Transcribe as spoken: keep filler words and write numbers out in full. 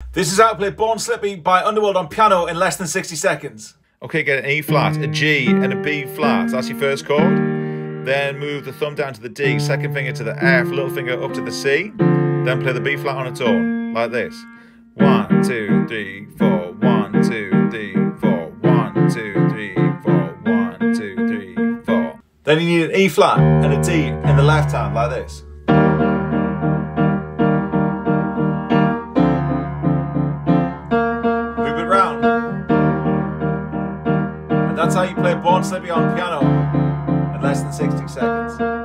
This is how to play Born Slippy by Underworld on piano in less than sixty seconds. Okay, get an E flat, a G and a B flat. That's your first chord. Then move the thumb down to the D, second finger to the F, little finger up to the C. Then play the B flat on its own, like this. One, two, three, four, one, two, three, four, one, two, three, four, one, two, three, four. Then you need an E flat and a D in the left hand, like this. Move it round. And that's how you play Born Slippy on piano in less than sixty seconds.